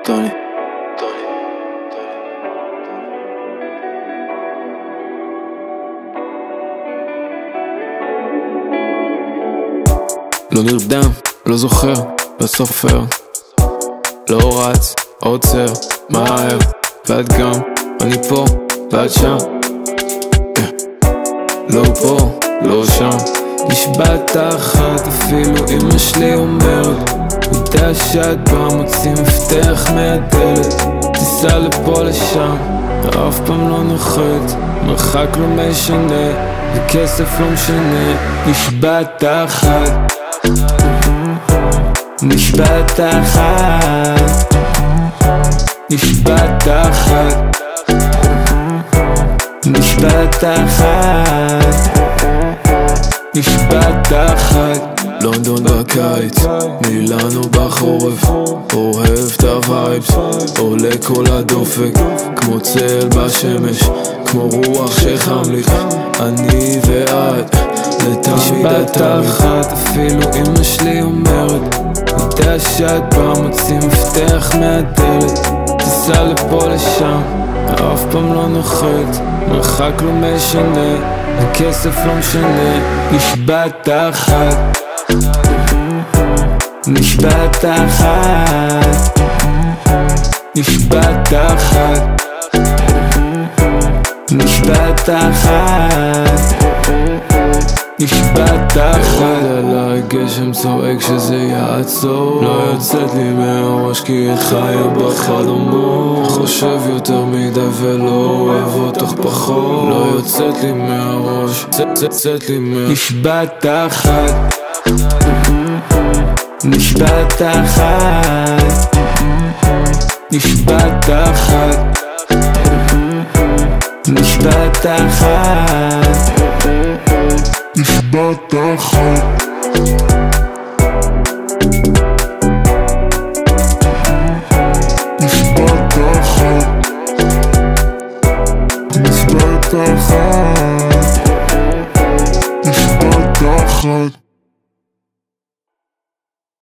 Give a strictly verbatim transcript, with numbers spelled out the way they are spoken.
טוני. לא נרדם, לא זוכר, לא סופר, לא רץ, עוצר, מהר, ואת גם, אני פה, ואת שם, לא פה, לא שם. נשבעת אחת, אפילו אמא שלי אומרת, יודע שאת בא מוציא מפתח מהדלת, תיסע לפה לשם, אף פעם לא נוחת, מרחק לא משנה, וכסף לא משנה. נשבעת אחת, נשבעת אחת, נשבעת אחת, נשבעת אחת, נשבעת אחת. לונדון בקיץ, מילאנו בחורף, אוהב את הווייבס, עולה כל הדופק, כמו צל בשמש, כמו רוח שחם לי, אני ואת לתמיד. נשבעת אחת, אפילו אמא שלי אומרת, יודע שאת בא מוציא מפתח מהדלת, תיסע לפה לשם, אף פעם לא נוחת, מרחק לא משנה, וכסף לא משנה. נשבעת אחת, נשבעת אחת, נשבעת אחת, נשבעת אחת, נשבעת אחת. עליי גשם צועק שזה יעצור, לא יוצאת לי מהראש כי היא חיה בחלומות, חושב יותר מדי ולא אוהב אותך פחות, לא יוצאת לי מהראש, יוצאת לי מה... נשבעת אחת, נשבעת אחת, נשבעת אחת, נשבעת אחת, נשבעת אחת. נשבעת אחת, נשבעת אחת.